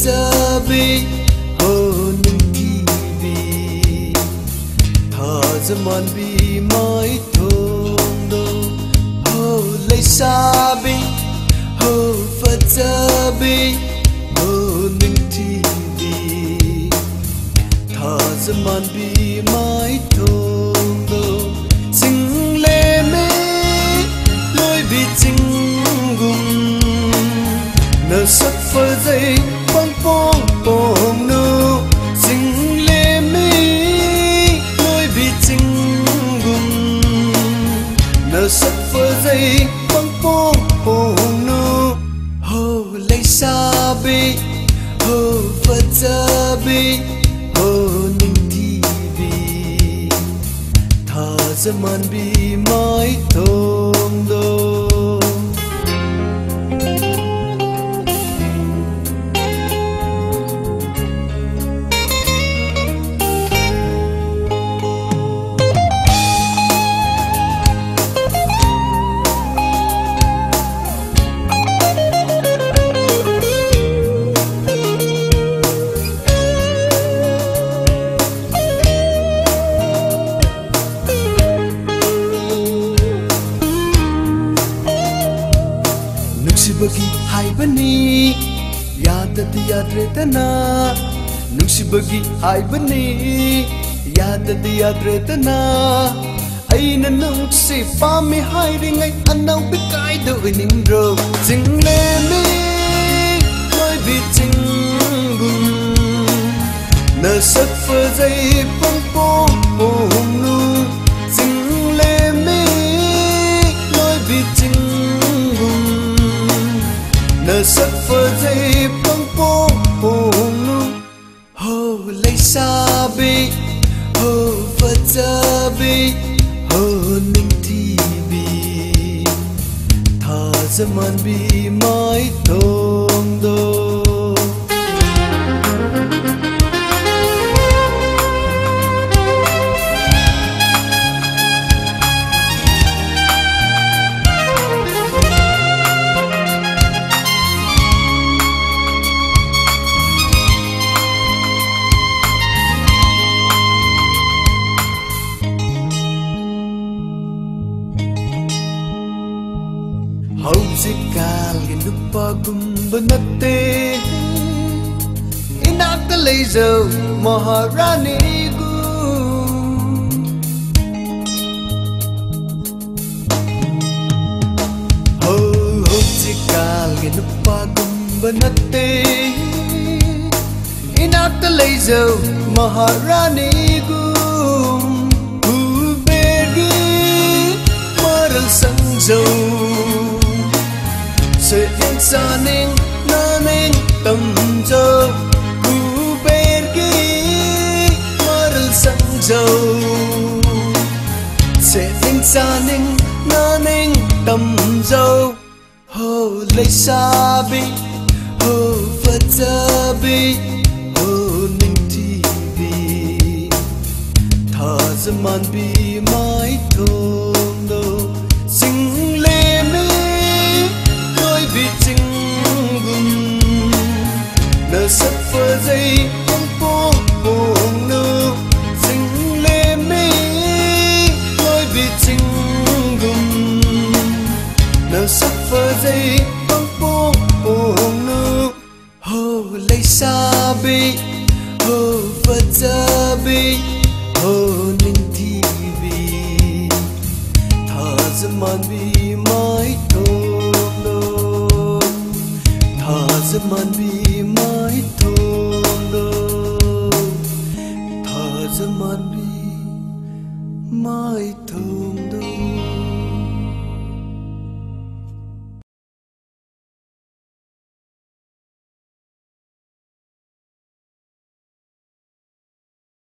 fazzabi ho ning vi tha zaman bi mai thong do ho lei sabi ho fazzabi ho ning vi tha zaman bi mai thong do sing le me lối bi sing gum nở sắc phơi dây băng phong bồng nu sing le me lối bi sing gum nở sắc phơi dây băng phong bồng nu ho lei sabi ho fazzabi ho ning vi tha zaman bi mai thong do Nuksibagi haibani yadad yadretana Nuksibagi haibani yadad yadretana Aina nuksi pami hairingai anau bikai do inimro Jingle me loi bi jingum Na sak fa zai pong pong pong nu Jingle me loi bi jingum nở sắc phơi dây băng bông bông nu ho lei sabi ho fazzabi ho ning vi tha zaman bi mai thong do Hausikal nupa gumba natte inakta leizo maharani gu Hausikal nupa gumba natte inakta leizo maharani gu Ubegi maral sangzo se insaning naning tamjo ku bergi maral sangjo se insaning naning tamjo ho lei sabi ho fazzabi ho ning vi tha zaman bi mai thong do sing le me bi jingum nở sắc phơi dây băng bông bông nu sing le me lối bi jingum nở sắc phơi dây băng bông bông nu ho lei sabi ho fazzabi ho ning vi tha zaman bi mai thong do zaman bi mai thong do tha zaman bi mai thong